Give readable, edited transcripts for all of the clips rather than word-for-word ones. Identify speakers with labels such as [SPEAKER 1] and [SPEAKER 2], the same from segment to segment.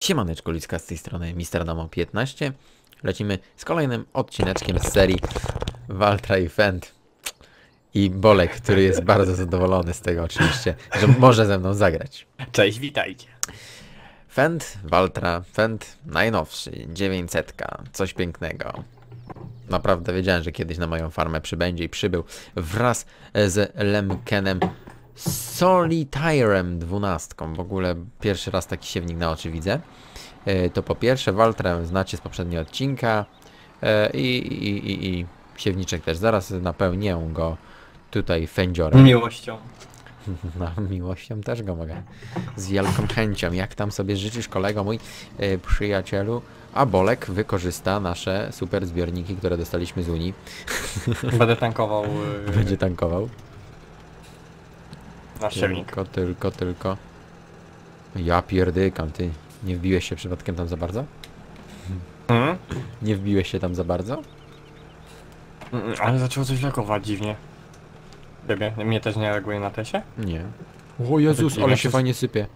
[SPEAKER 1] Siemaneczko ludzka, z tej strony Mister Damo 15. Lecimy z kolejnym odcineczkiem z serii Waltra i Fend. I Bolek, który jest bardzo zadowolony z tego oczywiście, że może ze mną zagrać.
[SPEAKER 2] Cześć, witajcie.
[SPEAKER 1] Fend, Waltra, Fend najnowszy, 900, coś pięknego. Naprawdę wiedziałem, że kiedyś na moją farmę przybędzie i przybył wraz z Lemkenem Solitarem 12. W ogóle pierwszy raz taki siewnik na oczy widzę. To po pierwsze, Waltrę znacie z poprzedniego odcinka i siewniczek też. Zaraz napełnię go tutaj fędziorem.
[SPEAKER 2] Miłością.
[SPEAKER 1] No, miłością też go mogę. Z wielką chęcią. Jak tam sobie życzysz, kolego mój, przyjacielu? A Bolek wykorzysta nasze super zbiorniki, które dostaliśmy z Unii.
[SPEAKER 2] Będę tankował
[SPEAKER 1] Będzie tankował.
[SPEAKER 2] nasz siewnik.
[SPEAKER 1] Tylko. Ja pierdykam, ty. Nie wbiłeś się przypadkiem tam za bardzo? Nie wbiłeś się tam za bardzo?
[SPEAKER 2] Ale zaczęło coś lagować dziwnie. Ciebie, mnie też nie reaguje na tesie?
[SPEAKER 1] Nie. O Jezus, ale się
[SPEAKER 2] jest-
[SPEAKER 1] fajnie sypie.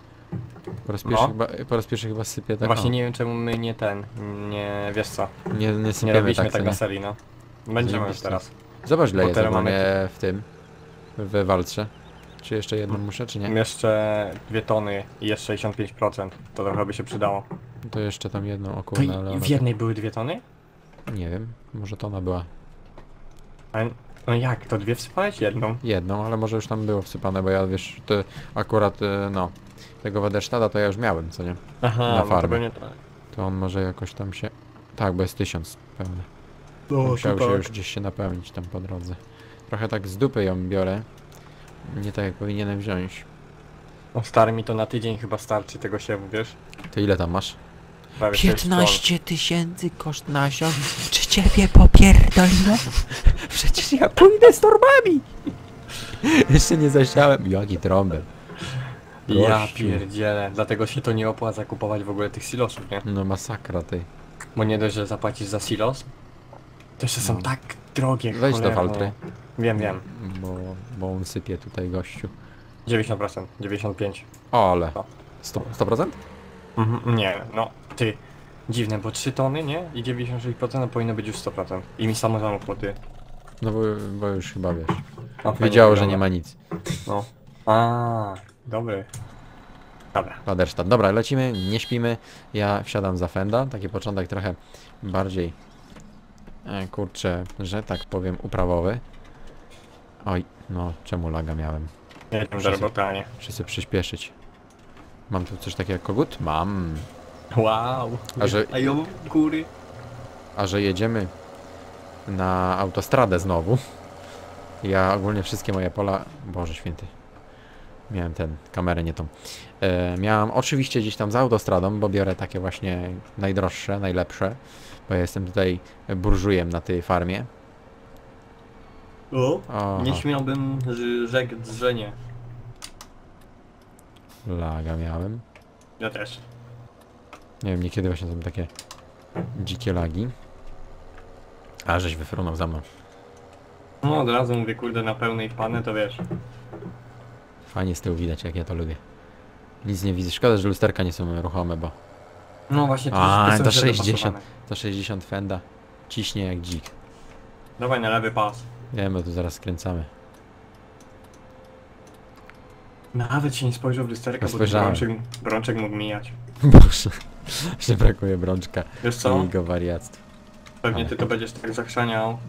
[SPEAKER 1] Po raz pierwszy chyba sypie tak.
[SPEAKER 2] Właśnie
[SPEAKER 1] o.
[SPEAKER 2] nie wiem czemu my nie wiesz co.
[SPEAKER 1] Nie
[SPEAKER 2] Nie
[SPEAKER 1] sypiemy
[SPEAKER 2] robiliśmy
[SPEAKER 1] tak,
[SPEAKER 2] tak
[SPEAKER 1] co
[SPEAKER 2] na
[SPEAKER 1] nie?
[SPEAKER 2] serii, no. Będziemy już
[SPEAKER 1] Zajebiście.
[SPEAKER 2] teraz.
[SPEAKER 1] Zobacz, ile
[SPEAKER 2] Bo
[SPEAKER 1] jest
[SPEAKER 2] teraz
[SPEAKER 1] ogólnie w tym. We walce. Czy jeszcze jedną muszę, czy nie?
[SPEAKER 2] Jeszcze 2 tony i jest 65%. To trochę by się przydało.
[SPEAKER 1] To jeszcze tam jedną, o
[SPEAKER 2] To
[SPEAKER 1] kurna, ale ona
[SPEAKER 2] w jednej były 2 tony?
[SPEAKER 1] tak, nie wiem, może to ona była
[SPEAKER 2] Ale, no jak, to 2 wsypałeś? Jedną?
[SPEAKER 1] jedną, ale może już tam było wsypane, bo ja wiesz, to akurat, no, tego Waderstadta to ja już miałem, co nie?
[SPEAKER 2] Aha,
[SPEAKER 1] Na
[SPEAKER 2] no to
[SPEAKER 1] farmę.
[SPEAKER 2] pewnie tak.
[SPEAKER 1] To on może jakoś tam się, tak, bo jest 1000 pełny.
[SPEAKER 2] No,
[SPEAKER 1] Musiał się już gdzieś się napełnić tam po drodze. Trochę tak z dupy ją biorę, nie tak jak powinienem wziąć.
[SPEAKER 2] No stary, mi to na tydzień chyba starczy tego siewu, wiesz?
[SPEAKER 1] Ty ile tam masz?
[SPEAKER 2] Prawie 6 ton.
[SPEAKER 1] 15 000 koszt nasion. Czy ciebie popierdoliło? Przecież ja pójdę z torbami. Jeszcze nie zasiałem. Jaki trąbel.
[SPEAKER 2] Ja
[SPEAKER 1] Gościu.
[SPEAKER 2] pierdzielę, dlatego się to nie opłaca kupować w ogóle tych silosów, nie?
[SPEAKER 1] No masakra ty.
[SPEAKER 2] Bo nie dość, że zapłacisz za silos, to jeszcze są
[SPEAKER 1] No.
[SPEAKER 2] tak drogie,
[SPEAKER 1] Weź do
[SPEAKER 2] cholerno.
[SPEAKER 1] Waltry.
[SPEAKER 2] Wiem.
[SPEAKER 1] Bo on sypie tutaj gościu.
[SPEAKER 2] 90%, 95%.
[SPEAKER 1] O, ale.
[SPEAKER 2] No.
[SPEAKER 1] 100%?
[SPEAKER 2] Nie, no, ty. Dziwne, bo 3 tony, nie? I 96% to powinno być już 100%. I mi samo kłoty.
[SPEAKER 1] No bo już chyba wiesz.
[SPEAKER 2] No, fajnie
[SPEAKER 1] Wiedziało, że
[SPEAKER 2] wygląda.
[SPEAKER 1] nie ma nic.
[SPEAKER 2] No. A, dobry. Dobra.
[SPEAKER 1] Waderstadt. Dobra, lecimy, nie śpimy. Ja wsiadam za Fenda. Taki początek trochę bardziej, kurczę, że tak powiem, uprawowy. Oj, no czemu laga miałem?
[SPEAKER 2] Jedziemy do robotania.
[SPEAKER 1] Muszę sobie przyspieszyć. Mam tu coś takiego jak kogut? Mam.
[SPEAKER 2] Wow. A ją góry.
[SPEAKER 1] A że jedziemy na autostradę znowu. Ja ogólnie wszystkie moje pola... Boże święty. Miałem kamerę nie tą. Miałem oczywiście gdzieś tam za autostradą, bo biorę takie właśnie najdroższe, najlepsze. Bo ja jestem tutaj burżujem na tej farmie.
[SPEAKER 2] O,
[SPEAKER 1] Oho,
[SPEAKER 2] nie śmiałbym rzekł, że nie.
[SPEAKER 1] laga miałem.
[SPEAKER 2] Ja też.
[SPEAKER 1] Nie wiem, niekiedy właśnie są takie dzikie lagi. A, żeś wyfrunął za mną.
[SPEAKER 2] No od razu mówię, kurde, na pełnej panę to wiesz.
[SPEAKER 1] Fajnie z tyłu widać, jak ja to lubię. Nic nie widzę. Szkoda, że lusterka nie są ruchome, bo...
[SPEAKER 2] No właśnie,
[SPEAKER 1] A,
[SPEAKER 2] są
[SPEAKER 1] to
[SPEAKER 2] źle
[SPEAKER 1] 60.
[SPEAKER 2] dopasowane.
[SPEAKER 1] To 60 Fenda. Ciśnie jak dzik.
[SPEAKER 2] Dawaj na lewy pas.
[SPEAKER 1] Wiem, bo tu zaraz skręcamy.
[SPEAKER 2] Nawet się nie spojrzał w lusterkę,
[SPEAKER 1] No
[SPEAKER 2] bo
[SPEAKER 1] spojrzałem.
[SPEAKER 2] brączek mógł mijać.
[SPEAKER 1] Boże. Jeszcze brakuje brączka
[SPEAKER 2] Wiesz co?
[SPEAKER 1] i jego wariactw.
[SPEAKER 2] Pewnie ty to będziesz tak zachrzaniał.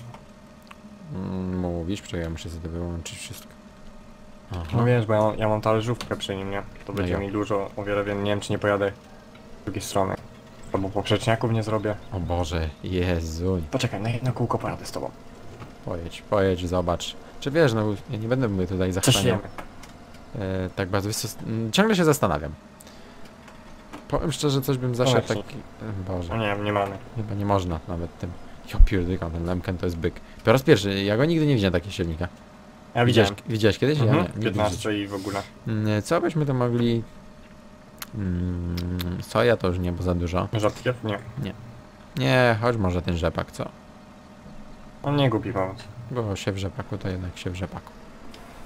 [SPEAKER 1] Mówisz? Czekaj, ja muszę sobie wyłączyć wszystko. Aha.
[SPEAKER 2] No wiesz, bo ja mam talerzówkę przy nim, nie? To
[SPEAKER 1] No
[SPEAKER 2] będzie
[SPEAKER 1] ja.
[SPEAKER 2] mi dużo, o wiele więcej. Nie wiem, czy nie pojadę z drugiej strony. Albo poprzeczniaków nie zrobię.
[SPEAKER 1] O Boże, Jezu.
[SPEAKER 2] Poczekaj, na jedno kółko pojadę z tobą.
[SPEAKER 1] Pojedź, zobacz. Czy wiesz, no ja nie będę mówię tutaj
[SPEAKER 2] Coś
[SPEAKER 1] zachrzaniał.
[SPEAKER 2] wiemy.
[SPEAKER 1] Tak bardzo ciągle się zastanawiam. Powiem szczerze, coś bym zaszedł
[SPEAKER 2] Właśnie.
[SPEAKER 1] taki... Boże,
[SPEAKER 2] No nie, nie mamy.
[SPEAKER 1] chyba nie można nawet tym... Ja pierdykam, ten Lemken to jest byk. Po raz pierwszy, ja go nigdy nie widziałem takiego silnika.
[SPEAKER 2] Ja widziałem.
[SPEAKER 1] Widziałeś kiedyś? Ja
[SPEAKER 2] Mhm,
[SPEAKER 1] nie, nigdy w życiu.
[SPEAKER 2] 15 i w ogóle.
[SPEAKER 1] Co byśmy to mogli... Soja to już nie, bo za dużo.
[SPEAKER 2] Rzadkiew? Nie.
[SPEAKER 1] Nie, chodź może ten rzepak, co?
[SPEAKER 2] On nie głupi pomóc.
[SPEAKER 1] Bo się w rzepaku to jednak się w rzepaku.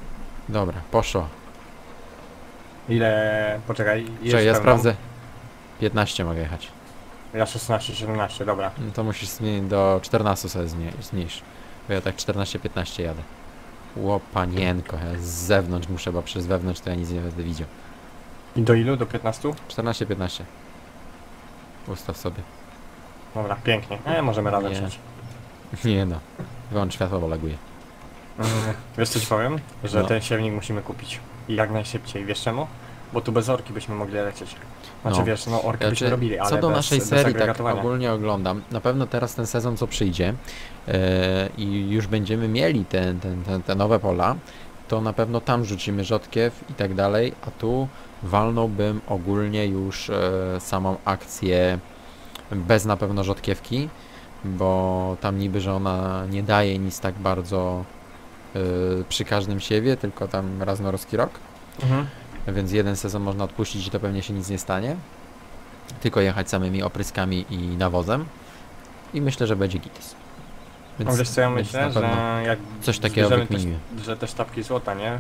[SPEAKER 1] Dobra, poszło.
[SPEAKER 2] Ile... Poczekaj, jest
[SPEAKER 1] Czekaj, ja
[SPEAKER 2] pełną?
[SPEAKER 1] sprawdzę. 15 mogę jechać.
[SPEAKER 2] Ja 16, 17, dobra.
[SPEAKER 1] No to musisz zmienić do 14 sobie zmniejsz. Bo ja tak 14-15 jadę. Łopanienko, ja z zewnątrz muszę, bo przez wewnątrz to ja nic nie będę widział.
[SPEAKER 2] I do ilu? Do 15?
[SPEAKER 1] 14-15. Ustaw sobie.
[SPEAKER 2] Dobra, pięknie. Możemy radę
[SPEAKER 1] Nie.
[SPEAKER 2] wziąć.
[SPEAKER 1] Nie no. Wyłącz światło, bo laguje.
[SPEAKER 2] Wiesz co ci powiem? Że
[SPEAKER 1] No.
[SPEAKER 2] ten siewnik musimy kupić. I jak najszybciej. Wiesz czemu? Bo tu bez orki byśmy mogli lecieć. Znaczy
[SPEAKER 1] No.
[SPEAKER 2] wiesz, no orki byśmy robili, ale
[SPEAKER 1] co do
[SPEAKER 2] bez,
[SPEAKER 1] naszej
[SPEAKER 2] bez
[SPEAKER 1] serii, tak
[SPEAKER 2] agregatowania.
[SPEAKER 1] ogólnie oglądam. Na pewno teraz ten sezon, co przyjdzie i już będziemy mieli te nowe pola, to na pewno tam rzucimy rzodkiew i tak dalej, a tu walnąłbym ogólnie już samą akcję bez na pewno rzodkiewki, bo tam niby, że ona nie daje nic tak bardzo przy każdym siewie, tylko tam raz na ruski rok.
[SPEAKER 2] Mhm.
[SPEAKER 1] Więc jeden sezon można odpuścić i to pewnie się nic nie stanie. Tylko jechać samymi opryskami i nawozem. I myślę, że będzie gites.
[SPEAKER 2] No wiesz co ja
[SPEAKER 1] więc
[SPEAKER 2] myślę,
[SPEAKER 1] na pewno
[SPEAKER 2] że jak
[SPEAKER 1] coś takiego
[SPEAKER 2] zbierzemy
[SPEAKER 1] wykminimy.
[SPEAKER 2] że te sztabki złota, nie?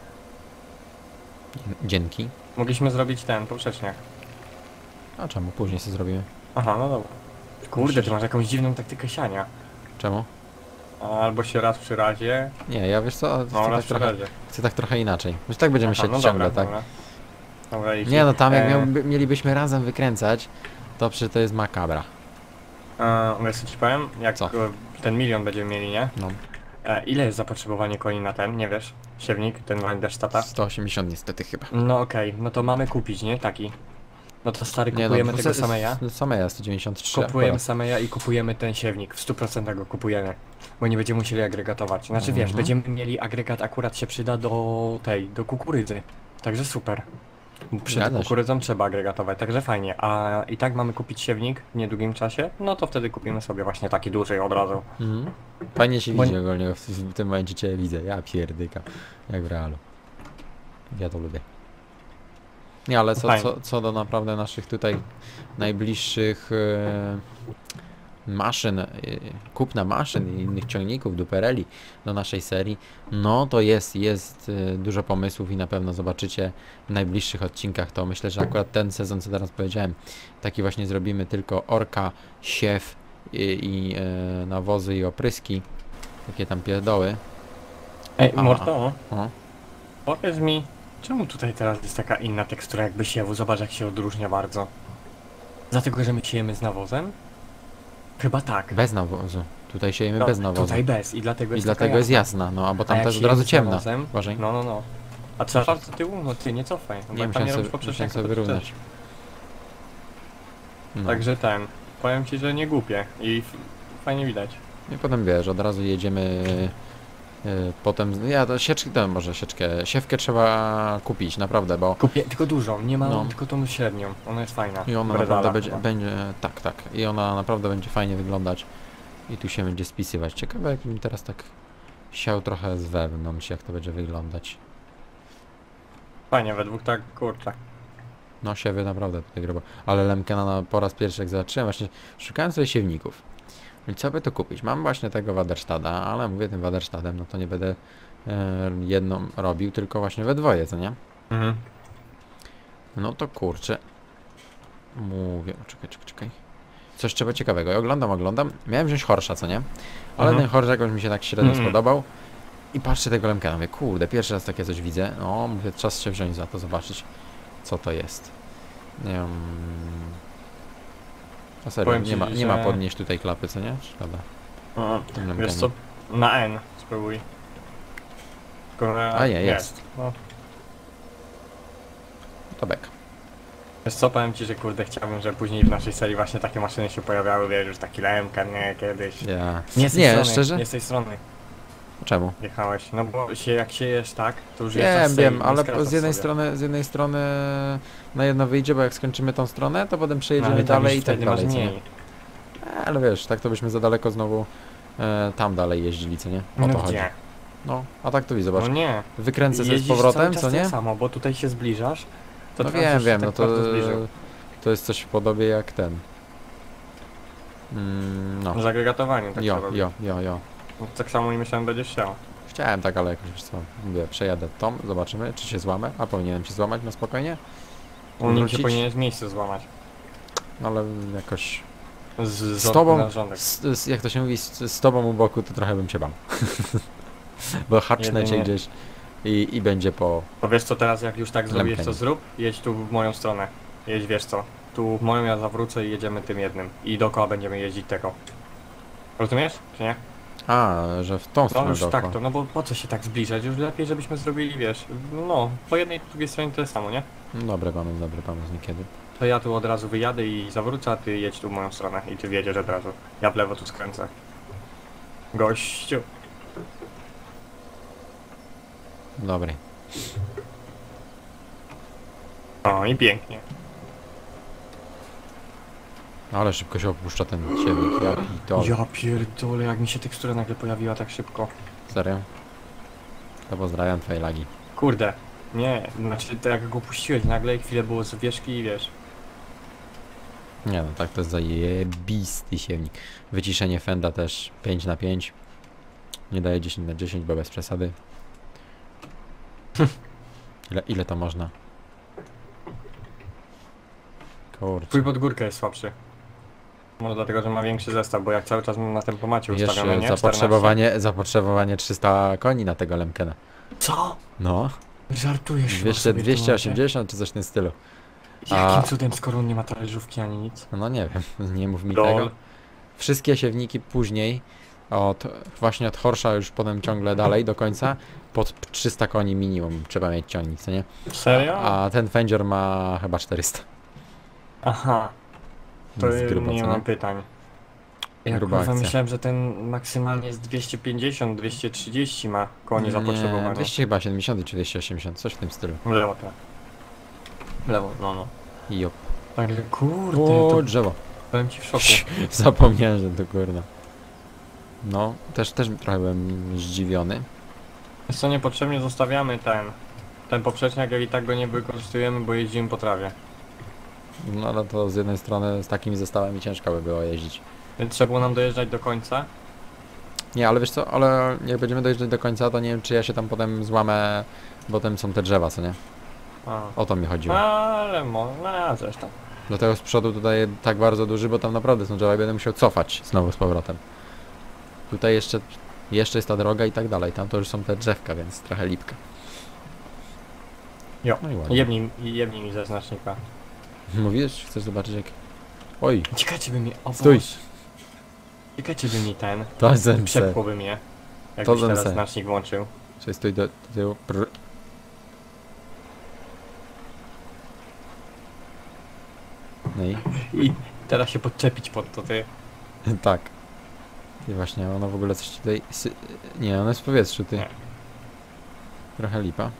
[SPEAKER 1] Dzięki.
[SPEAKER 2] Mogliśmy zrobić ten poprzeczniak.
[SPEAKER 1] A czemu? Później sobie zrobimy.
[SPEAKER 2] Aha, no dobra. Kurde, ty masz jakąś dziwną taktykę siania.
[SPEAKER 1] Czemu?
[SPEAKER 2] Albo się raz przy razie,
[SPEAKER 1] Nie, ja wiesz co?
[SPEAKER 2] no raz przy
[SPEAKER 1] trochę,
[SPEAKER 2] razie.
[SPEAKER 1] chcę tak trochę inaczej. Już tak będziemy
[SPEAKER 2] Aha,
[SPEAKER 1] się
[SPEAKER 2] no
[SPEAKER 1] ciągle,
[SPEAKER 2] dobra,
[SPEAKER 1] tak?
[SPEAKER 2] dobra. Dobra, i
[SPEAKER 1] Nie no, tam jak
[SPEAKER 2] e,
[SPEAKER 1] mielibyśmy razem wykręcać, to przecież to jest makabra.
[SPEAKER 2] wiesz co ci powiem? Jak
[SPEAKER 1] Co?
[SPEAKER 2] ten milion będziemy mieli, nie?
[SPEAKER 1] No,
[SPEAKER 2] Ile jest zapotrzebowanie koni na ten, nie wiesz? Siewnik, ten Wanderstata?
[SPEAKER 1] 180 niestety chyba.
[SPEAKER 2] No okej, no to mamy kupić, nie? Taki. No to stary, kupujemy tego Sameja.
[SPEAKER 1] Sameja 193.
[SPEAKER 2] Kupujemy
[SPEAKER 1] akurat.
[SPEAKER 2] Sameja i kupujemy ten siewnik. W 100% go kupujemy. Bo nie będziemy musieli agregatować. Znaczy wiesz,
[SPEAKER 1] Mhm.
[SPEAKER 2] będziemy mieli agregat, akurat się przyda do kukurydzy. Także super. Przed
[SPEAKER 1] Zgadza się.
[SPEAKER 2] kukurydzą trzeba agregatować, także fajnie. A i tak mamy kupić siewnik w niedługim czasie, no to wtedy kupimy sobie właśnie taki duży od razu.
[SPEAKER 1] Mhm. Fajnie się
[SPEAKER 2] Bo-
[SPEAKER 1] widzi ogólnie, w tym momencie cię widzę, ja pierdykam, jak w realu. Ja to lubię. Nie, ale
[SPEAKER 2] Fajnie.
[SPEAKER 1] co do naprawdę naszych tutaj najbliższych maszyn, kupna maszyn i innych ciągników, dupereli do naszej serii, no to jest dużo pomysłów i na pewno zobaczycie w najbliższych odcinkach. To myślę, że akurat ten sezon, co teraz powiedziałem, taki właśnie zrobimy, tylko orka, siew i nawozy i opryski, takie tam pierdoły.
[SPEAKER 2] Ej,
[SPEAKER 1] A.
[SPEAKER 2] Morto,
[SPEAKER 1] O.
[SPEAKER 2] powiedz mi, czemu tutaj teraz jest taka inna tekstura jakby siewu? Zobacz jak się odróżnia bardzo. Dlatego, że my siejemy z nawozem? Chyba tak.
[SPEAKER 1] Bez nawozu. Tutaj siejemy
[SPEAKER 2] No,
[SPEAKER 1] bez nawozu.
[SPEAKER 2] tutaj bez i dlatego
[SPEAKER 1] I
[SPEAKER 2] jest
[SPEAKER 1] dlatego
[SPEAKER 2] taka
[SPEAKER 1] jest
[SPEAKER 2] jasna.
[SPEAKER 1] jasna, no a bo
[SPEAKER 2] A
[SPEAKER 1] tam
[SPEAKER 2] jak
[SPEAKER 1] też od
[SPEAKER 2] siejemy
[SPEAKER 1] razu
[SPEAKER 2] z
[SPEAKER 1] ciemna.
[SPEAKER 2] nawozem,
[SPEAKER 1] Uważaj.
[SPEAKER 2] No. A trzeba do tyłu? No ty nie cofaj. No,
[SPEAKER 1] Nie,
[SPEAKER 2] jak tam
[SPEAKER 1] musiałem
[SPEAKER 2] robisz
[SPEAKER 1] sobie
[SPEAKER 2] poprzeczniaka, to
[SPEAKER 1] wyrównać. No.
[SPEAKER 2] Także ten, powiem ci, że nie głupie i fajnie widać.
[SPEAKER 1] I potem wiesz, od razu jedziemy. Potem. Ja to sieczkę, to może sieczkę. Siewkę trzeba kupić, naprawdę, bo.
[SPEAKER 2] Kupię tylko dużą, nie małą,
[SPEAKER 1] No.
[SPEAKER 2] tylko tą średnią. Ona jest fajna.
[SPEAKER 1] I ona
[SPEAKER 2] Bredala
[SPEAKER 1] naprawdę
[SPEAKER 2] chyba.
[SPEAKER 1] będzie. Tak, tak. I ona naprawdę będzie fajnie wyglądać. I tu się będzie spisywać. Ciekawe, jakbym teraz tak siał trochę z wewnątrz, jak to będzie wyglądać.
[SPEAKER 2] Fajnie, we dwóch tak, kurczę.
[SPEAKER 1] No siewy naprawdę tutaj grobo. Ale Lemkena po raz pierwszy jak zobaczyłem, właśnie szukałem sobie siewników. I co by to kupić? Mam właśnie tego Waderstada, ale mówię tym Waderstadem, no to nie będę jedną robił, tylko właśnie we dwoje, co nie?
[SPEAKER 2] Mhm.
[SPEAKER 1] No to kurczę. Mówię, czekaj. Coś trzeba ciekawego. Ja oglądam. Miałem wziąć Horsza, co nie? Ale
[SPEAKER 2] Mhm.
[SPEAKER 1] ten Horsz jakoś mi się tak średnio
[SPEAKER 2] Mhm.
[SPEAKER 1] spodobał. I patrzę tego Lemkena, mówię, kurde, pierwszy raz takie coś widzę. No, mówię, czas się wziąć za to, zobaczyć, co to jest. A serio,
[SPEAKER 2] Powiem ci,
[SPEAKER 1] nie ma
[SPEAKER 2] że-
[SPEAKER 1] podnieść tutaj klapy, co nie? Szkoda. Tym
[SPEAKER 2] Wiesz
[SPEAKER 1] Lemkenem.
[SPEAKER 2] co, na N spróbuj. Tylko, że
[SPEAKER 1] A nie, jest.
[SPEAKER 2] No.
[SPEAKER 1] To bek.
[SPEAKER 2] Wiesz co, powiem ci, że kurde chciałbym, żeby później w naszej serii właśnie takie maszyny się pojawiały, wiesz, już taki Lemken, nie, kiedyś.
[SPEAKER 1] Ja.
[SPEAKER 2] Nie, z tej
[SPEAKER 1] Nie,
[SPEAKER 2] strony,
[SPEAKER 1] szczerze?
[SPEAKER 2] Nie z tej strony
[SPEAKER 1] Czemu?
[SPEAKER 2] jechałeś, no bo jak siejesz tak, to już jest
[SPEAKER 1] Wiem, wiem,
[SPEAKER 2] nie
[SPEAKER 1] ale
[SPEAKER 2] skracasz
[SPEAKER 1] z jednej strony na jedno wyjdzie, bo jak skończymy tą stronę, to potem
[SPEAKER 2] No,
[SPEAKER 1] przejedziemy
[SPEAKER 2] ale
[SPEAKER 1] dalej i
[SPEAKER 2] wtedy
[SPEAKER 1] tak dalej,
[SPEAKER 2] masz
[SPEAKER 1] co nie?
[SPEAKER 2] mniej.
[SPEAKER 1] Ale wiesz, tak to byśmy za daleko znowu tam dalej jeździli, co nie? O
[SPEAKER 2] No
[SPEAKER 1] to chodzi.
[SPEAKER 2] gdzie?
[SPEAKER 1] No, a tak to widzę, zobacz.
[SPEAKER 2] No nie.
[SPEAKER 1] Wykręcę sobie z
[SPEAKER 2] Jeździsz
[SPEAKER 1] powrotem,
[SPEAKER 2] cały czas
[SPEAKER 1] co nie?
[SPEAKER 2] tak samo, bo tutaj się zbliżasz, to
[SPEAKER 1] No
[SPEAKER 2] teraz już się
[SPEAKER 1] wiem,
[SPEAKER 2] tak
[SPEAKER 1] no to
[SPEAKER 2] bardzo zbliżył.
[SPEAKER 1] to jest coś w podobie jak ten. No.
[SPEAKER 2] Z agregatowaniem tak
[SPEAKER 1] Jo,
[SPEAKER 2] trzeba robić.
[SPEAKER 1] jo.
[SPEAKER 2] No, tak samo i myślałem, będziesz chciał.
[SPEAKER 1] Chciałem tak, ale jakoś wiesz co, mówię, przejadę tą, zobaczymy, czy się złamę, a powinienem się złamać na spokojnie.
[SPEAKER 2] Nim się
[SPEAKER 1] Wrócić.
[SPEAKER 2] powinien z miejsca złamać.
[SPEAKER 1] ale jakoś
[SPEAKER 2] Z
[SPEAKER 1] z tobą,
[SPEAKER 2] na rządek.
[SPEAKER 1] jak to się mówi, z tobą u boku, to trochę bym cię bał. Bo hacznę cię
[SPEAKER 2] Jedynie.
[SPEAKER 1] gdzieś i będzie po...
[SPEAKER 2] To wiesz co, teraz jak już tak zrobisz,
[SPEAKER 1] Lempenie.
[SPEAKER 2] to zrób, jedź tu w moją stronę. Jedź, wiesz co, tu w moją ja zawrócę i jedziemy tym jednym. I dookoła będziemy jeździć tego. Rozumiesz, czy nie?
[SPEAKER 1] A, że w tą
[SPEAKER 2] No
[SPEAKER 1] stronę
[SPEAKER 2] już
[SPEAKER 1] dookoła.
[SPEAKER 2] tak to, no bo po co się tak zbliżać? Już lepiej, żebyśmy zrobili, wiesz, no, po jednej i drugiej stronie tyle samo, nie?
[SPEAKER 1] Dobry pomysł niekiedy.
[SPEAKER 2] To ja tu od razu wyjadę i zawrócę, a ty jedź tu w moją stronę i ty wjedziesz od razu. Ja w lewo tu skręcę. Gościu.
[SPEAKER 1] Dobry.
[SPEAKER 2] O i pięknie.
[SPEAKER 1] Ale szybko się opuszcza ten siewnik. Ja pitole.
[SPEAKER 2] Ja pierdolę, jak mi się tekstura nagle pojawiła tak szybko.
[SPEAKER 1] Serio? To pozdrawiam twoje lagi.
[SPEAKER 2] Kurde. Nie, znaczy to jak go puściłeś nagle i chwilę było z wierzchi i wiesz.
[SPEAKER 1] Nie no, tak to jest zajebisty siewnik. Wyciszenie fenda też 5/5. Nie daje 10/10, bo bez przesady. Ile to można? Kurczę.
[SPEAKER 2] Twój pod górkę jest słabszy. Może dlatego, że ma większy zestaw, bo jak cały czas mam na tempomacie
[SPEAKER 1] Wiesz,
[SPEAKER 2] ustawione, nie?
[SPEAKER 1] zapotrzebowanie 300 koni na tego Lemkena.
[SPEAKER 2] 14. Co?
[SPEAKER 1] No,
[SPEAKER 2] Żartujesz chyba sobie w tym
[SPEAKER 1] 280 czy coś w tym stylu.
[SPEAKER 2] momencie? Jakim cudem, skoro on nie ma talerzówki ani nic?
[SPEAKER 1] No nie wiem, nie mów mi
[SPEAKER 2] Lol.
[SPEAKER 1] tego. Wszystkie siewniki później, właśnie od Horsza już potem ciągle dalej do końca, pod 300 koni minimum trzeba mieć ciągnik, co nie?
[SPEAKER 2] Serio?
[SPEAKER 1] A ten Fendzior ma chyba 400.
[SPEAKER 2] Aha, to
[SPEAKER 1] Więc grubo,
[SPEAKER 2] nie
[SPEAKER 1] co
[SPEAKER 2] mam pytań. Ja
[SPEAKER 1] Gruba
[SPEAKER 2] kurwa
[SPEAKER 1] akcja.
[SPEAKER 2] myślałem, że ten maksymalnie jest 250, 230 ma koni zapotrzebowane.
[SPEAKER 1] Nie, 270 czy 280, coś w tym stylu.
[SPEAKER 2] W lewo tak. W lewo, no.
[SPEAKER 1] Jop.
[SPEAKER 2] Ale kurde,
[SPEAKER 1] O,
[SPEAKER 2] to
[SPEAKER 1] drzewo.
[SPEAKER 2] byłem ci w szoku.
[SPEAKER 1] Zapomniałem, że to kurna. No, też trochę byłem zdziwiony.
[SPEAKER 2] Wiesz co, niepotrzebnie zostawiamy ten poprzeczniak, jak i tak go nie wykorzystujemy, bo jeździmy po trawie.
[SPEAKER 1] No ale to z jednej strony z takimi zestawami ciężko by było jeździć.
[SPEAKER 2] Więc trzeba było nam dojeżdżać do końca.
[SPEAKER 1] Nie, ale wiesz co, ale jak będziemy dojeżdżać do końca, to nie wiem czy ja się tam potem złamę, bo tam są te drzewa, co nie?
[SPEAKER 2] A.
[SPEAKER 1] O to mi chodziło.
[SPEAKER 2] Ale no zresztą.
[SPEAKER 1] Dlatego z przodu tutaj tak bardzo duży, bo tam naprawdę są drzewa i będę musiał cofać znowu z powrotem. Tutaj jeszcze jest ta droga i tak dalej, tam to już są te drzewka, więc trochę lipka.
[SPEAKER 2] Jo.
[SPEAKER 1] No i ładnie.
[SPEAKER 2] Jebnij mi ze znacznika.
[SPEAKER 1] Mówisz? Chcesz zobaczyć jak... Oj,
[SPEAKER 2] Ciekawe by mi... O
[SPEAKER 1] stój!
[SPEAKER 2] Boże. Ciekawe by mi
[SPEAKER 1] To zemce.
[SPEAKER 2] przepchłoby mnie.
[SPEAKER 1] To
[SPEAKER 2] Jakbyś teraz
[SPEAKER 1] zemce.
[SPEAKER 2] znacznik włączył.
[SPEAKER 1] Czyli stój do tyłu. Prr. No i?
[SPEAKER 2] I teraz się podczepić pod to ty.
[SPEAKER 1] Tak. I właśnie, ono w ogóle coś tutaj... Nie, ono jest w powietrzu, ty.
[SPEAKER 2] Nie.
[SPEAKER 1] Trochę lipa.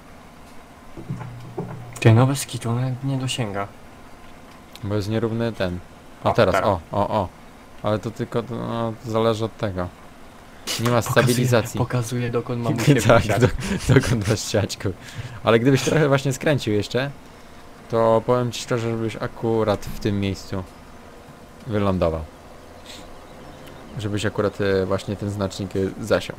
[SPEAKER 2] Ty nowe skitu, on nie dosięga.
[SPEAKER 1] Bo jest nierówny ten. O,
[SPEAKER 2] O,
[SPEAKER 1] teraz,
[SPEAKER 2] teraz.
[SPEAKER 1] o. Ale to tylko to zależy od tego. Nie ma stabilizacji.
[SPEAKER 2] Pokazuje dokąd mam się
[SPEAKER 1] Tak,
[SPEAKER 2] wsiać.
[SPEAKER 1] dokąd masz siaćku. Ale gdybyś trochę właśnie skręcił jeszcze, to powiem ci szczerze, żebyś akurat w tym miejscu wylądował. Żebyś akurat właśnie ten znacznik zasiął.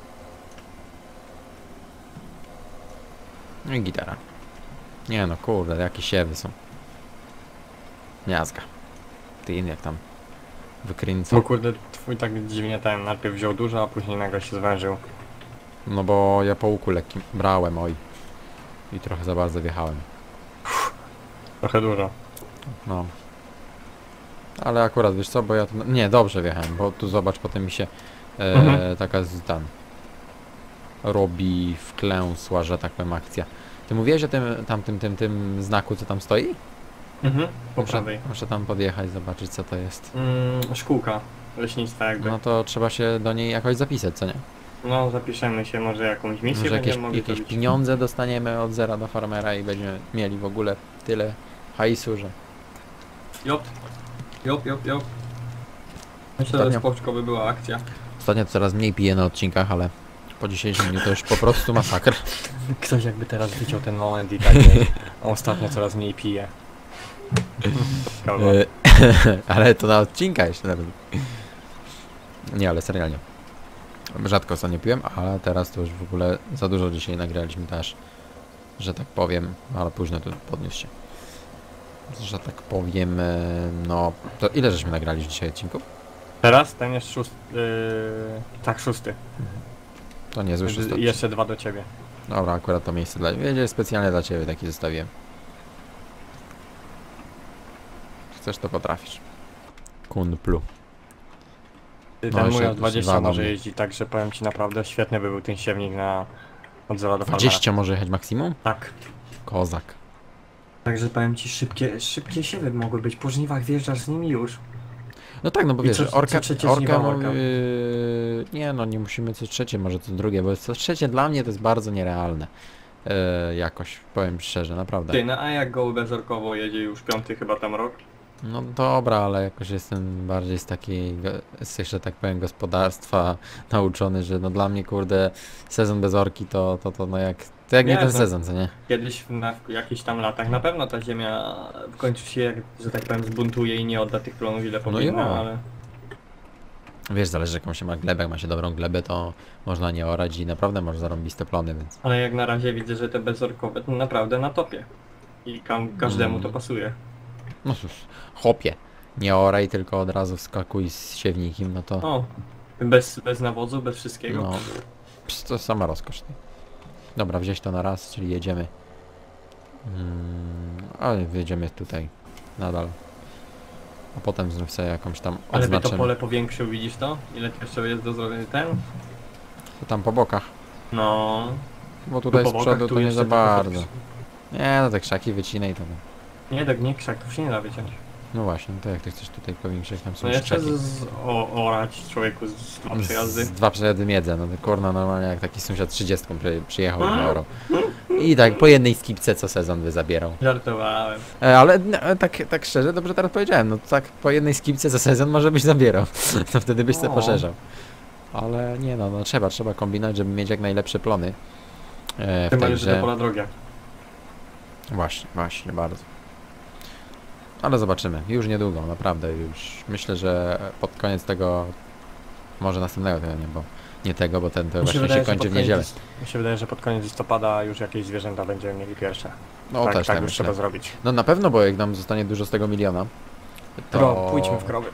[SPEAKER 1] No i gitara. Nie no, kurde, jakie siewy są. Miazga. Ty jak tam wykręcą.
[SPEAKER 2] Bo kurde, twój tak dziwnie ten najpierw wziął dużo, a później nagle się zwężył.
[SPEAKER 1] No bo ja po łuku lekkim brałem, oj. I trochę za bardzo wjechałem.
[SPEAKER 2] Trochę dużo.
[SPEAKER 1] No. Ale akurat wiesz co, bo ja tu... Nie, dobrze wjechałem, bo tu zobacz, potem mi się taka tam robi wklęsła, że tak powiem, akcja. Ty mówiłeś o tym znaku, co tam stoi?
[SPEAKER 2] Po prawej.
[SPEAKER 1] Muszę tam podjechać, zobaczyć co to jest.
[SPEAKER 2] Szkółka leśnictwa jakby.
[SPEAKER 1] No to trzeba się do niej jakoś zapisać, co nie?
[SPEAKER 2] No zapiszemy się, może jakąś misję
[SPEAKER 1] Może
[SPEAKER 2] będziemy mogli
[SPEAKER 1] jakieś
[SPEAKER 2] zrobić.
[SPEAKER 1] pieniądze dostaniemy od zera do farmera i będziemy mieli w ogóle tyle hajsu, że...
[SPEAKER 2] Jop. Myślę, że
[SPEAKER 1] Ostatnio-
[SPEAKER 2] spoczko by była akcja.
[SPEAKER 1] Ostatnio to coraz mniej piję na odcinkach, ale po dzisiejszym dniu to już po prostu masakr.
[SPEAKER 2] Ktoś jakby teraz widział ten moment i tak nie. Ostatnio coraz mniej pije.
[SPEAKER 1] Ale to na odcinkach jeszcze nawet. Nie, ale serialnie. Rzadko ostatnio piłem, ale teraz to już w ogóle za dużo dzisiaj nagraliśmy też, że tak powiem, ale późno tu podniósł się. że tak powiem, no... To ile żeśmy nagrali już dzisiaj odcinków?
[SPEAKER 2] Teraz ten jest szósty. Tak, szósty.
[SPEAKER 1] To niezły szósty.
[SPEAKER 2] I jeszcze 2 do ciebie.
[SPEAKER 1] Dobra, akurat to miejsce dla Ciebie, specjalnie dla Ciebie taki zostawiłem. Chcesz, to potrafisz. Kunplu.
[SPEAKER 2] Ten
[SPEAKER 1] No,
[SPEAKER 2] mój
[SPEAKER 1] jeszcze
[SPEAKER 2] od 20
[SPEAKER 1] zwalał
[SPEAKER 2] może
[SPEAKER 1] mnie.
[SPEAKER 2] jeździ, także powiem ci naprawdę świetny by był ten siewnik na od 0 do farmera.
[SPEAKER 1] 20 może jechać maksimum?
[SPEAKER 2] Tak.
[SPEAKER 1] Kozak.
[SPEAKER 2] Także powiem ci szybkie siewy mogły być. Po żniwach wjeżdżasz z nimi już.
[SPEAKER 1] No tak, no bo
[SPEAKER 2] I
[SPEAKER 1] wiesz,
[SPEAKER 2] co
[SPEAKER 1] orka,
[SPEAKER 2] trzecie
[SPEAKER 1] orka,
[SPEAKER 2] żniwa,
[SPEAKER 1] no,
[SPEAKER 2] orka?
[SPEAKER 1] nie no, nie musimy co trzecie, może co drugie, bo co trzecie dla mnie to jest bardzo nierealne. Jakoś, powiem szczerze, naprawdę.
[SPEAKER 2] Ty, no a jak go bezorkowo jedzie już 5 chyba tam rok?
[SPEAKER 1] No dobra, ale jakoś jestem bardziej z takiej, że tak powiem, gospodarstwa nauczony, że no dla mnie, kurde, sezon bez orki to no jak nie
[SPEAKER 2] Nie,
[SPEAKER 1] ten
[SPEAKER 2] no.
[SPEAKER 1] sezon, co nie?
[SPEAKER 2] Kiedyś w jakichś tam latach na pewno ta ziemia w końcu się, że tak powiem, zbuntuje i nie odda tych plonów ile powinna,
[SPEAKER 1] jo.
[SPEAKER 2] ale...
[SPEAKER 1] Wiesz, zależy jaką się ma glebę, jak ma się dobrą glebę, to można nie orać i naprawdę może zarąbiste plony, więc...
[SPEAKER 2] Ale jak na razie widzę, że te bezorkowe to naprawdę na topie. I każdemu to pasuje.
[SPEAKER 1] No cóż, chłopie, nie oraj, tylko od razu wskakuj z siewnikiem, no to...
[SPEAKER 2] O, bez nawozu, bez wszystkiego.
[SPEAKER 1] No, to sama rozkosz. Dobra, wziąć to na raz, czyli jedziemy. Ale jedziemy tutaj nadal. A potem znów sobie jakąś tam
[SPEAKER 2] Ale by to
[SPEAKER 1] odznaczymy.
[SPEAKER 2] pole powiększył, widzisz to? Ile to jeszcze jest do zrobienia ten?
[SPEAKER 1] To tam po bokach.
[SPEAKER 2] No...
[SPEAKER 1] Bo tutaj
[SPEAKER 2] po
[SPEAKER 1] z
[SPEAKER 2] bokach,
[SPEAKER 1] przodu
[SPEAKER 2] tu
[SPEAKER 1] to nie
[SPEAKER 2] jeszcze
[SPEAKER 1] za
[SPEAKER 2] tylko
[SPEAKER 1] bardzo. Nie, no te krzaki wycinaj to.
[SPEAKER 2] Nie, tak nie krzaków się nie da wyciąć.
[SPEAKER 1] No właśnie, to jak ty chcesz tutaj powiększyć, tam są
[SPEAKER 2] No jeszcze
[SPEAKER 1] krzaki.
[SPEAKER 2] orać człowieku z 2 przejazdy.
[SPEAKER 1] Z 2 przejazdy miedzę, no to kurna normalnie jak taki sąsiad 30 przyjechał i orał. I tak po jednej skipce co sezon by zabierał.
[SPEAKER 2] Żartowałem.
[SPEAKER 1] Ale tak szczerze, dobrze teraz powiedziałem, no tak po jednej skipce za sezon może byś zabierał. To wtedy byś se
[SPEAKER 2] O.
[SPEAKER 1] poszerzał. Ale nie no, trzeba kombinować, żeby mieć jak najlepsze plony. W
[SPEAKER 2] Chyba
[SPEAKER 1] tej
[SPEAKER 2] już, że to
[SPEAKER 1] grze.
[SPEAKER 2] pola drogie.
[SPEAKER 1] Właśnie, bardzo. Ale zobaczymy, już niedługo, naprawdę już. Myślę, że pod koniec tego, może następnego tygodnia, bo nie tego, bo ten to właśnie się kończy w niedzielę.
[SPEAKER 2] Mi się wydaje, że pod koniec listopada już jakieś zwierzęta będziemy mieli pierwsze.
[SPEAKER 1] No
[SPEAKER 2] tak,
[SPEAKER 1] też
[SPEAKER 2] tak
[SPEAKER 1] tak
[SPEAKER 2] już
[SPEAKER 1] myślę.
[SPEAKER 2] trzeba zrobić.
[SPEAKER 1] No na pewno, bo jak nam zostanie dużo z tego miliona, to...
[SPEAKER 2] Pójdźmy w krowy.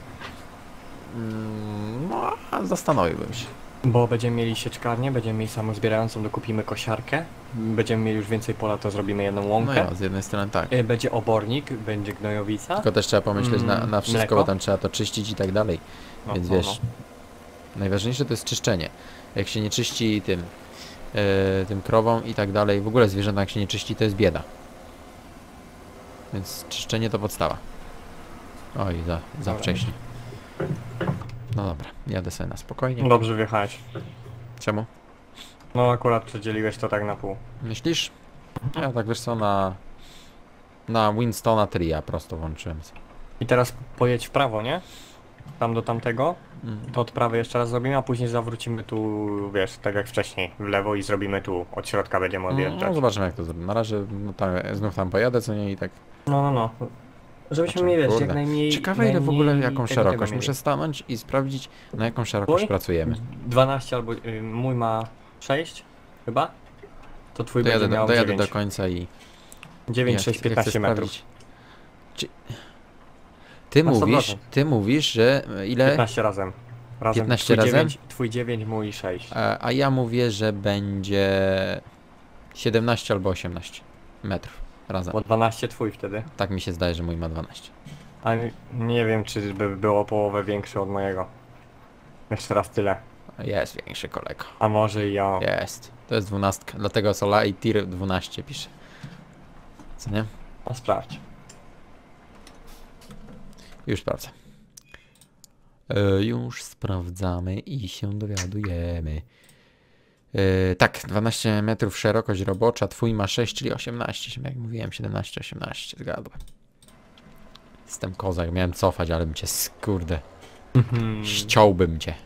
[SPEAKER 1] No, a zastanowiłbym się.
[SPEAKER 2] Bo będziemy mieli sieczkarnię, będziemy mieli samozbierającą, dokupimy kosiarkę. Będziemy mieli już więcej pola, to zrobimy jedną
[SPEAKER 1] No
[SPEAKER 2] łąkę.
[SPEAKER 1] ja, z jednej strony tak.
[SPEAKER 2] Będzie obornik, będzie gnojowica.
[SPEAKER 1] Tylko też trzeba pomyśleć na wszystko,
[SPEAKER 2] mleko.
[SPEAKER 1] bo tam trzeba to czyścić i tak dalej.
[SPEAKER 2] No,
[SPEAKER 1] Więc
[SPEAKER 2] no,
[SPEAKER 1] wiesz, najważniejsze to jest czyszczenie. Jak się nie czyści tym krową i tak dalej, w ogóle zwierzęta jak się nie czyści, to jest bieda. Więc czyszczenie to podstawa. Oj, za
[SPEAKER 2] Dobra.
[SPEAKER 1] wcześnie. No dobra, jadę sobie na spokojnie.
[SPEAKER 2] no. Dobrze wjechałeś.
[SPEAKER 1] Czemu?
[SPEAKER 2] No akurat przedzieliłeś to tak na pół.
[SPEAKER 1] Myślisz? Ja tak wiesz co, na Winstona Tria prosto włączyłem.
[SPEAKER 2] I teraz pojedź w prawo, nie? Tam do tamtego.
[SPEAKER 1] Mm.
[SPEAKER 2] To od prawej jeszcze raz zrobimy, a później zawrócimy tu, wiesz, tak jak wcześniej, w lewo i zrobimy tu. Od środka będziemy odjeżdżać.
[SPEAKER 1] No zobaczymy jak to zrobię. Na razie no, znów tam pojadę, co nie i tak.
[SPEAKER 2] No. Żebyśmy
[SPEAKER 1] Zobaczymy,
[SPEAKER 2] mieli, wiesz,
[SPEAKER 1] kurde.
[SPEAKER 2] jak najmniej...
[SPEAKER 1] Ciekawe ile w ogóle
[SPEAKER 2] najmniej
[SPEAKER 1] jaką
[SPEAKER 2] tego
[SPEAKER 1] szerokość.
[SPEAKER 2] mieli.
[SPEAKER 1] Muszę stanąć i sprawdzić na jaką szerokość
[SPEAKER 2] Twój?
[SPEAKER 1] pracujemy.
[SPEAKER 2] 12 albo... mój ma 6 chyba? To twój będzie miał
[SPEAKER 1] Dojadę
[SPEAKER 2] 9.
[SPEAKER 1] do końca i
[SPEAKER 2] 9, 6, 15 metrów.
[SPEAKER 1] Czy... Ty
[SPEAKER 2] Na
[SPEAKER 1] mówisz,
[SPEAKER 2] 100%.
[SPEAKER 1] że ile?
[SPEAKER 2] 15 razem.
[SPEAKER 1] 15
[SPEAKER 2] twój
[SPEAKER 1] razem?
[SPEAKER 2] 9, twój 9, mój 6.
[SPEAKER 1] A ja mówię, że będzie 17 albo 18 metrów razem.
[SPEAKER 2] Bo 12 twój wtedy.
[SPEAKER 1] Tak mi się zdaje, że mój ma 12.
[SPEAKER 2] A nie wiem, czy by było połowę większe od mojego. Jeszcze raz tyle.
[SPEAKER 1] Jest większy kolego.
[SPEAKER 2] A może i ja.
[SPEAKER 1] Jest. To jest 12. Dlatego Sola i Tir 12 pisze. Co nie?
[SPEAKER 2] A sprawdź.
[SPEAKER 1] Już sprawdzę. Już sprawdzamy i się dowiadujemy. Tak, 12 metrów szerokość robocza, twój ma 6, czyli 18, jak mówiłem, 17, 18, zgadłem. Jestem kozak, miałem cofać, ale bym cię, kurde, ściąłbym cię.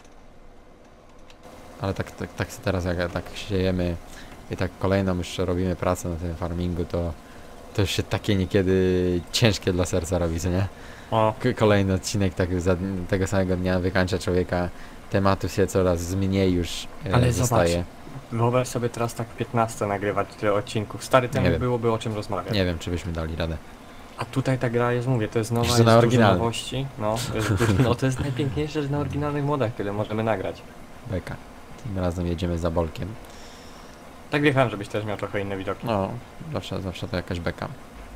[SPEAKER 1] Ale tak teraz, jak tak siejemy i tak kolejną jeszcze robimy pracę na tym farmingu, to już się takie niekiedy ciężkie dla serca robi, co nie?
[SPEAKER 2] O,
[SPEAKER 1] Kolejny odcinek tak tego samego dnia wykańcza człowieka. Tematu się coraz mniej już
[SPEAKER 2] Ale
[SPEAKER 1] zostaje.
[SPEAKER 2] wyobraź sobie teraz tak 15 nagrywać tyle odcinków. Stary
[SPEAKER 1] Nie
[SPEAKER 2] temu
[SPEAKER 1] wiem.
[SPEAKER 2] byłoby o czym rozmawiać.
[SPEAKER 1] Nie wiem, czy byśmy dali radę.
[SPEAKER 2] A tutaj ta gra jest, mówię, to jest nowa,
[SPEAKER 1] Jeszcze
[SPEAKER 2] jest
[SPEAKER 1] na
[SPEAKER 2] dużo
[SPEAKER 1] oryginalnej.
[SPEAKER 2] nowości. No, no to jest najpiękniejsze, że na oryginalnych modach tyle możemy nagrać.
[SPEAKER 1] Beka. Tym razem jedziemy za Bolkiem.
[SPEAKER 2] Tak wjechałem, żebyś też miał trochę inne widoki.
[SPEAKER 1] No, zawsze to jakaś beka.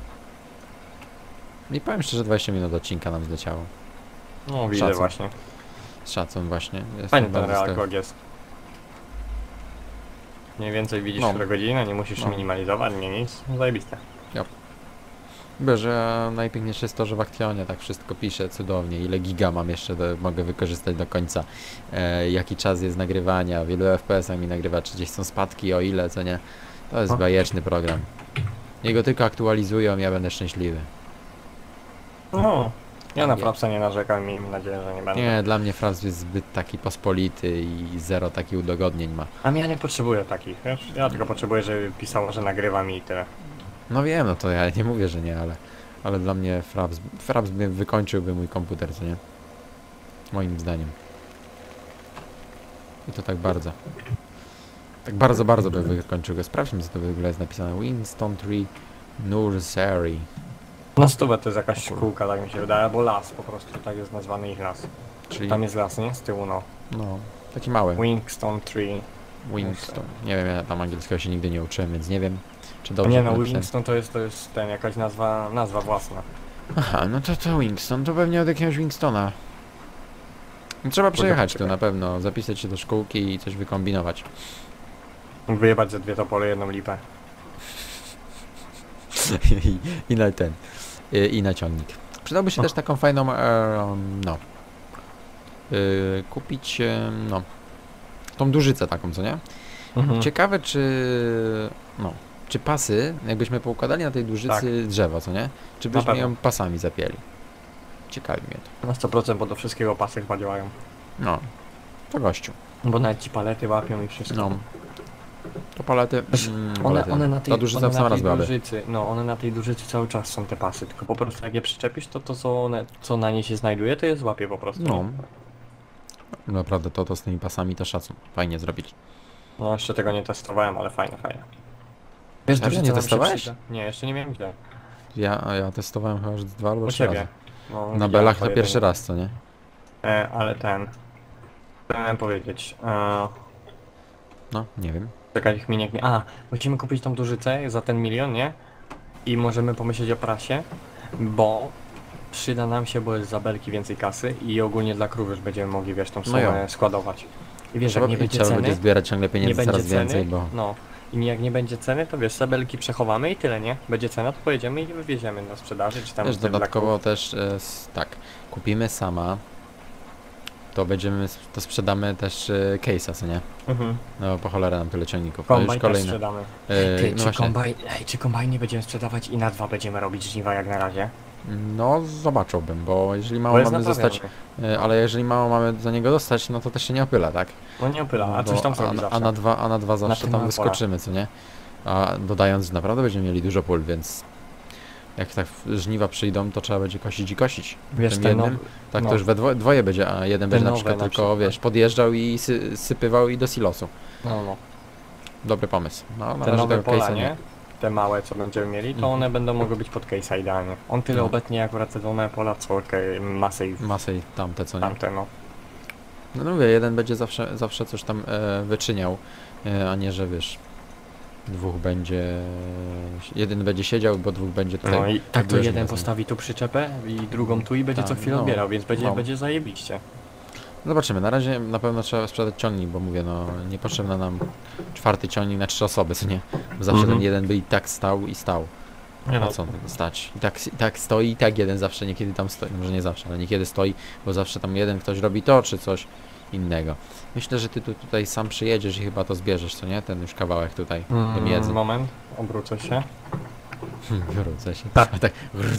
[SPEAKER 1] I powiem szczerze, 20 minut odcinka nam zleciało.
[SPEAKER 2] No widzę
[SPEAKER 1] Szacun.
[SPEAKER 2] właśnie.
[SPEAKER 1] Z szacun właśnie. Jestem
[SPEAKER 2] Fajny ten
[SPEAKER 1] bardzo z tego-
[SPEAKER 2] realkog jest. Mniej więcej widzisz
[SPEAKER 1] No.
[SPEAKER 2] które godziny, nie musisz
[SPEAKER 1] No.
[SPEAKER 2] minimalizować, nie nic. No zajebiste.
[SPEAKER 1] Chyba, że najpiękniejsze jest to, że w Actionie tak wszystko pisze cudownie, ile giga mam jeszcze, mogę wykorzystać do końca, jaki czas jest nagrywania, w ilu FPS-ach mi nagrywa, czy gdzieś są spadki, o ile, co nie. To jest
[SPEAKER 2] No.
[SPEAKER 1] bajeczny program. Jego tylko aktualizują, ja będę szczęśliwy.
[SPEAKER 2] No. Ja na
[SPEAKER 1] Nie.
[SPEAKER 2] Frapsa nie narzekam, miejmy nadzieję, że nie będę.
[SPEAKER 1] Nie, dla mnie Fraps jest zbyt taki pospolity i zero takich udogodnień ma.
[SPEAKER 2] A ja nie potrzebuję takich, wiesz? Ja tylko potrzebuję, żeby pisało, że nagrywam i tyle.
[SPEAKER 1] No wiem, no to ja nie mówię, że nie, ale dla mnie Fraps by wykończyłby mój komputer, co nie? Moim zdaniem. I to tak bardzo. Tak bardzo by wykończył go. Sprawdźmy, co to w ogóle jest napisane. Winston Tree Nursery.
[SPEAKER 2] Na stówę to jest jakaś
[SPEAKER 1] O kurwa.
[SPEAKER 2] szkółka, tak mi się wydaje, albo las po prostu, tak jest nazwany ich las.
[SPEAKER 1] Czyli,
[SPEAKER 2] Tam jest las, nie? Z tyłu, no.
[SPEAKER 1] no, taki mały.
[SPEAKER 2] Winston Tree.
[SPEAKER 1] Winston. Nie wiem, ja tam angielskiego się nigdy nie uczyłem, więc nie wiem, czy dobrze
[SPEAKER 2] Nie no,
[SPEAKER 1] napisałem.
[SPEAKER 2] Winston to jest ten, jakaś nazwa własna.
[SPEAKER 1] Aha, no to Winston, to pewnie od jakiegoś Winstona. No, trzeba przejechać tu
[SPEAKER 2] poczekaj.
[SPEAKER 1] na pewno, zapisać się do szkółki i coś wykombinować.
[SPEAKER 2] Wyjebać ze dwie topole, jedną lipę.
[SPEAKER 1] I na ten. I na ciągnik. Przydałby się
[SPEAKER 2] O.
[SPEAKER 1] też taką fajną, no. Kupić, no. Tą dużycę taką, co nie?
[SPEAKER 2] Mhm.
[SPEAKER 1] Ciekawe, czy pasy, jakbyśmy poukładali na tej dużycy drzewo, co nie? Czy byśmy
[SPEAKER 2] pewno.
[SPEAKER 1] ją pasami zapięli? Ciekawi mnie to.
[SPEAKER 2] Na 100%, bo do wszystkiego pasy chyba działają.
[SPEAKER 1] No. To gościu.
[SPEAKER 2] Bo nawet ci palety łapią i wszystko.
[SPEAKER 1] No. To palety.
[SPEAKER 2] One na tej,
[SPEAKER 1] Ta dużyca
[SPEAKER 2] one
[SPEAKER 1] w sam
[SPEAKER 2] na
[SPEAKER 1] raz
[SPEAKER 2] tej
[SPEAKER 1] byłaby.
[SPEAKER 2] dużycy, no one na tej dużycy cały czas są te pasy, tylko po prostu jak je przyczepisz, to co na niej się znajduje, to je złapie po prostu.
[SPEAKER 1] No. Naprawdę to z tymi pasami to szacun. Fajnie zrobili.
[SPEAKER 2] No jeszcze tego nie testowałem, ale fajne. Wiesz,
[SPEAKER 1] Serio?
[SPEAKER 2] dużyca
[SPEAKER 1] Nie
[SPEAKER 2] nam się
[SPEAKER 1] testowałeś?
[SPEAKER 2] przyda. Nie, jeszcze nie miałem gdzie.
[SPEAKER 1] Ja testowałem chyba już 2 albo
[SPEAKER 2] U
[SPEAKER 1] 3
[SPEAKER 2] ciebie.
[SPEAKER 1] razy.
[SPEAKER 2] No,
[SPEAKER 1] Na
[SPEAKER 2] widziałem
[SPEAKER 1] belach
[SPEAKER 2] to
[SPEAKER 1] to pierwszy
[SPEAKER 2] jedynie.
[SPEAKER 1] raz, co nie?
[SPEAKER 2] Ale chciałem powiedzieć,
[SPEAKER 1] No, nie wiem.
[SPEAKER 2] czekaj chwilę, nie. A, musimy kupić tą dużycę za ten 1 milion, nie? I możemy pomyśleć o prasie, bo przyda nam się, bo jest za belki więcej kasy i ogólnie dla krów już będziemy mogli, wiesz, tą
[SPEAKER 1] No
[SPEAKER 2] sumę
[SPEAKER 1] jo.
[SPEAKER 2] składować. I wiesz,
[SPEAKER 1] Trzeba,
[SPEAKER 2] jak nie będzie
[SPEAKER 1] trzeba
[SPEAKER 2] ceny,
[SPEAKER 1] będzie zbierać ciągle
[SPEAKER 2] nie
[SPEAKER 1] pieniędzy
[SPEAKER 2] będzie
[SPEAKER 1] coraz
[SPEAKER 2] ceny,
[SPEAKER 1] więcej, bo...
[SPEAKER 2] no. I jak nie będzie ceny, to wiesz, te belki przechowamy i tyle, nie? Będzie cena, to pojedziemy i wywieziemy na sprzedaży, czy tam
[SPEAKER 1] Też
[SPEAKER 2] dla
[SPEAKER 1] dodatkowo też, tak, kupimy sama, to sprzedamy też case'a, co nie?
[SPEAKER 2] krów. Mhm.
[SPEAKER 1] No po cholerę nam tyle ciągników. To już
[SPEAKER 2] Kombajn też
[SPEAKER 1] kolejne.
[SPEAKER 2] sprzedamy.
[SPEAKER 1] No właśnie,
[SPEAKER 2] Czy kombajn nie będziemy sprzedawać i na 2 będziemy robić żniwa jak na razie?
[SPEAKER 1] no zobaczyłbym, bo jeżeli
[SPEAKER 2] Bo
[SPEAKER 1] mało
[SPEAKER 2] jest
[SPEAKER 1] mamy
[SPEAKER 2] naprawiony.
[SPEAKER 1] zostać, ale jeżeli mało mamy za niego dostać, no to też się nie opyla, tak?
[SPEAKER 2] No nie opyla, a
[SPEAKER 1] Bo-
[SPEAKER 2] coś tam zrobi zawsze.
[SPEAKER 1] a na dwa zawsze
[SPEAKER 2] tym
[SPEAKER 1] tam
[SPEAKER 2] małe
[SPEAKER 1] wyskoczymy, co nie? A dodając, że naprawdę będziemy mieli dużo pól, więc jak tak żniwa przyjdą, to trzeba będzie kosić i kosić.
[SPEAKER 2] Wiesz,
[SPEAKER 1] tym
[SPEAKER 2] ten
[SPEAKER 1] jednym,
[SPEAKER 2] nowy,
[SPEAKER 1] tak
[SPEAKER 2] no.
[SPEAKER 1] to już we dwoje będzie, a jeden
[SPEAKER 2] Te
[SPEAKER 1] będzie na
[SPEAKER 2] nowe
[SPEAKER 1] przykład
[SPEAKER 2] na
[SPEAKER 1] tylko,
[SPEAKER 2] przykład.
[SPEAKER 1] wiesz, podjeżdżał i sypywał i do silosu.
[SPEAKER 2] no.
[SPEAKER 1] Dobry pomysł. No, na
[SPEAKER 2] Te
[SPEAKER 1] razie
[SPEAKER 2] nowe
[SPEAKER 1] tego
[SPEAKER 2] pola,
[SPEAKER 1] case'a
[SPEAKER 2] nie? Te małe, co będziemy mieli, to
[SPEAKER 1] Mhm.
[SPEAKER 2] one będą mogły być pod case'a idealnie. On tyle
[SPEAKER 1] No.
[SPEAKER 2] obecnie jak wraca do małe pola, co masę i
[SPEAKER 1] Masę i tamte, co nie?
[SPEAKER 2] tamte, no.
[SPEAKER 1] No mówię, jeden będzie zawsze coś tam wyczyniał, a nie, że wiesz, jeden będzie siedział, bo dwóch będzie tutaj.
[SPEAKER 2] No i tak to
[SPEAKER 1] wiesz,
[SPEAKER 2] jeden
[SPEAKER 1] razem.
[SPEAKER 2] postawi tu przyczepę i drugą tu i będzie
[SPEAKER 1] Tak,
[SPEAKER 2] co chwilę
[SPEAKER 1] no.
[SPEAKER 2] odbierał, więc
[SPEAKER 1] No.
[SPEAKER 2] będzie zajebiście.
[SPEAKER 1] Zobaczymy, na razie na pewno trzeba sprzedać ciągnik, bo mówię, no niepotrzebna nam 4. ciągnik na 3 osoby, co nie? Bo zawsze
[SPEAKER 2] Mhm.
[SPEAKER 1] ten jeden by i tak stał i stał.
[SPEAKER 2] Nie
[SPEAKER 1] A
[SPEAKER 2] no,
[SPEAKER 1] co stać? I tak stoi, i tak jeden zawsze niekiedy tam stoi, może nie zawsze, ale niekiedy stoi, bo zawsze tam jeden ktoś robi to, czy coś innego. Myślę, że ty tutaj sam przyjedziesz i chyba to zbierzesz, co nie? Ten już kawałek tutaj, do miedzy.
[SPEAKER 2] moment, obrócę się.
[SPEAKER 1] Wrócę się.
[SPEAKER 2] Tak.
[SPEAKER 1] A tak.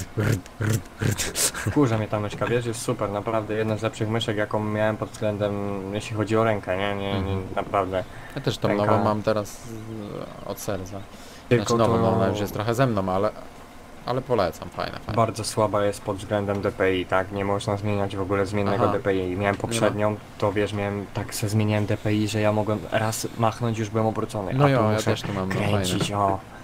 [SPEAKER 2] Wkurza mnie ta myszka, wiesz, jest super, naprawdę jedna z lepszych myszek, jaką miałem pod względem, jeśli chodzi o rękę, nie,
[SPEAKER 1] Mhm.
[SPEAKER 2] naprawdę.
[SPEAKER 1] Ja też tą
[SPEAKER 2] Ręka.
[SPEAKER 1] nową mam teraz od serca.
[SPEAKER 2] Tylko
[SPEAKER 1] Znaczy nową,
[SPEAKER 2] to
[SPEAKER 1] no ona już jest trochę ze mną, ale polecam, fajna.
[SPEAKER 2] bardzo słaba jest pod względem DPI, tak? Nie można zmieniać w ogóle zmiennego
[SPEAKER 1] Aha.
[SPEAKER 2] DPI. Miałem poprzednią, to wiesz, tak se zmieniałem DPI, że ja mogłem raz machnąć, już byłem obrócony.
[SPEAKER 1] No
[SPEAKER 2] a tu
[SPEAKER 1] jo, ja
[SPEAKER 2] muszę
[SPEAKER 1] też tu mam, no fajne.
[SPEAKER 2] kręcić, o.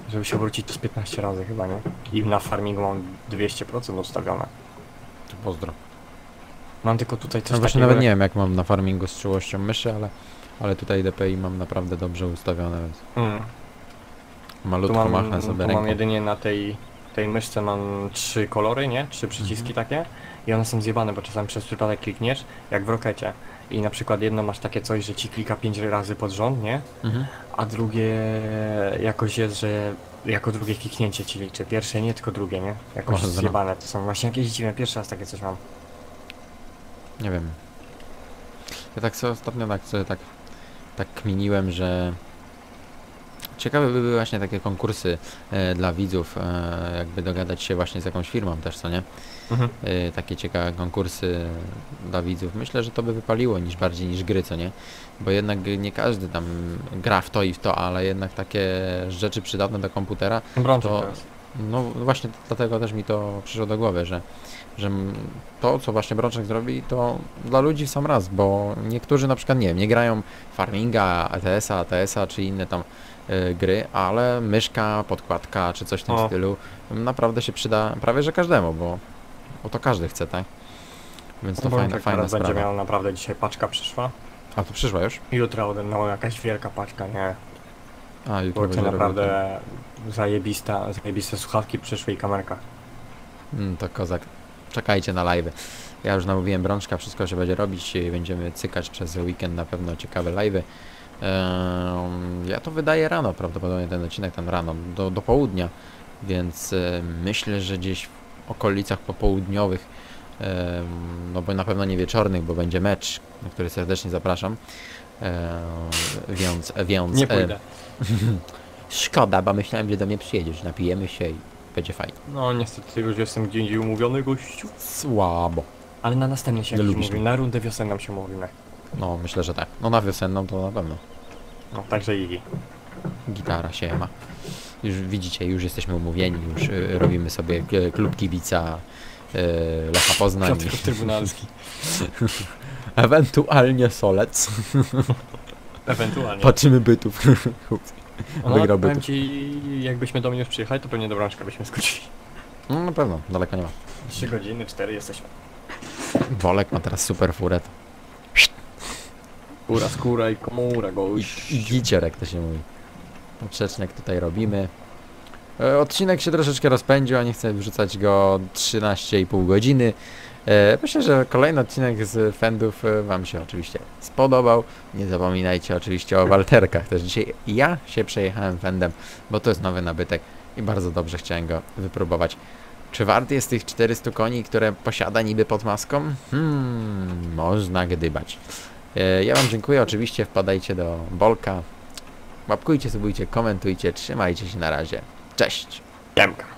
[SPEAKER 2] Żeby się wrócić to z 15 razy chyba, nie? I na farmingu mam 200% ustawione.
[SPEAKER 1] To pozdro.
[SPEAKER 2] Mam tylko tutaj coś
[SPEAKER 1] No właśnie
[SPEAKER 2] takiego,
[SPEAKER 1] nawet nie wiem jak mam na farmingu z czułością myszy, ale tutaj DPI mam naprawdę dobrze ustawione, więc
[SPEAKER 2] Tu
[SPEAKER 1] malutko machnę
[SPEAKER 2] tu
[SPEAKER 1] sobie
[SPEAKER 2] mam
[SPEAKER 1] ręką.
[SPEAKER 2] jedynie na tej myszce mam 3 kolory, nie? 3 przyciski takie i one są zjebane, bo czasami przez przypadek klikniesz, jak w Rokecie. I na przykład jedno masz takie coś, że ci klika 5 razy pod rząd, nie?
[SPEAKER 1] Mhm.
[SPEAKER 2] A drugie jakoś jest, że jako drugie kliknięcie ci liczy. Pierwsze nie, tylko drugie, nie? Jakoś
[SPEAKER 1] Może zna.
[SPEAKER 2] zjebane. To są właśnie jakieś dziwne. Pierwszy raz takie coś mam.
[SPEAKER 1] Nie wiem. Ja tak sobie ostatnio tak kminiłem, że ciekawe by były właśnie takie konkursy dla widzów, jakby dogadać się właśnie z jakąś firmą też, co nie? Takie ciekawe konkursy dla widzów. Myślę, że to by wypaliło bardziej niż gry, co nie? Bo jednak nie każdy tam gra w to i w to, ale jednak takie rzeczy przydatne do komputera,
[SPEAKER 2] Brączek
[SPEAKER 1] to
[SPEAKER 2] teraz.
[SPEAKER 1] no właśnie dlatego też mi to przyszło do głowy, że to, co właśnie Brączek zrobi, to dla ludzi w sam raz, bo niektórzy na przykład, nie wiem, nie grają Farminga, ETS-a, ATS-a czy inne tam gry, ale myszka, podkładka czy coś w tym
[SPEAKER 2] O.
[SPEAKER 1] stylu naprawdę się przyda prawie że każdemu, bo to każdy chce, tak? Więc to
[SPEAKER 2] Brączek
[SPEAKER 1] fajna
[SPEAKER 2] teraz będzie
[SPEAKER 1] sprawa.
[SPEAKER 2] miał naprawdę dzisiaj paczka przyszła.
[SPEAKER 1] A to przyszła już?
[SPEAKER 2] Jutro ode mną jakaś wielka paczka, nie?
[SPEAKER 1] A, jutro
[SPEAKER 2] Bo
[SPEAKER 1] będzie robił
[SPEAKER 2] naprawdę zajebiste słuchawki przyszły i kamerka.
[SPEAKER 1] to kozak. Czekajcie na live'y. Ja już namówiłem Brączka, wszystko się będzie robić i będziemy cykać przez weekend na pewno ciekawe live'y. Ja to wydaję rano, prawdopodobnie ten odcinek tam rano, do południa, więc myślę, że gdzieś w okolicach popołudniowych, no bo na pewno nie wieczornych, bo będzie mecz, na który serdecznie zapraszam, więc
[SPEAKER 2] Nie pójdę.
[SPEAKER 1] szkoda, bo myślałem, że do mnie przyjedziesz, napijemy się i będzie fajnie.
[SPEAKER 2] No niestety już jestem gdzie indziej umówiony, gościu.
[SPEAKER 1] Słabo.
[SPEAKER 2] Ale na następny się
[SPEAKER 1] Nie
[SPEAKER 2] jakiś
[SPEAKER 1] lubisz
[SPEAKER 2] mówimy, na rundę wiosenną się mówimy.
[SPEAKER 1] No, myślę, że tak. No na wiosenną to na pewno.
[SPEAKER 2] No także i
[SPEAKER 1] Gitara się ma. Już widzicie, już jesteśmy umówieni, już robimy sobie klub kibica Lecha Poznań.
[SPEAKER 2] Piotrków Trybunalski.
[SPEAKER 1] Ewentualnie Solec.
[SPEAKER 2] Ewentualnie.
[SPEAKER 1] Patrzymy bytów.
[SPEAKER 2] No,
[SPEAKER 1] Wygrał
[SPEAKER 2] powiem
[SPEAKER 1] bytów.
[SPEAKER 2] ci, jakbyśmy do mnie już przyjechali, to pewnie do Brączka byśmy skoczyli.
[SPEAKER 1] No na pewno, daleko nie ma.
[SPEAKER 2] 3 godziny, 4 jesteśmy.
[SPEAKER 1] Wolek ma teraz super furet.
[SPEAKER 2] Skóra, skóra i komura, gość.
[SPEAKER 1] I giciorek to się mówi. Poprzecznik tutaj robimy. Odcinek się troszeczkę rozpędził, a nie chcę wrzucać go 13,5 godziny. Myślę, że kolejny odcinek z Fendów wam się oczywiście spodobał. Nie zapominajcie oczywiście o walterkach. Też dzisiaj ja się przejechałem Fendem, bo to jest nowy nabytek i bardzo dobrze chciałem go wypróbować. Czy wart jest tych 400 koni, które posiada niby pod maską? Można gdybać. Ja wam dziękuję, oczywiście wpadajcie do Bolka. Łapkujcie, subujcie, komentujcie, trzymajcie się na razie. Cześć!
[SPEAKER 2] Jemka.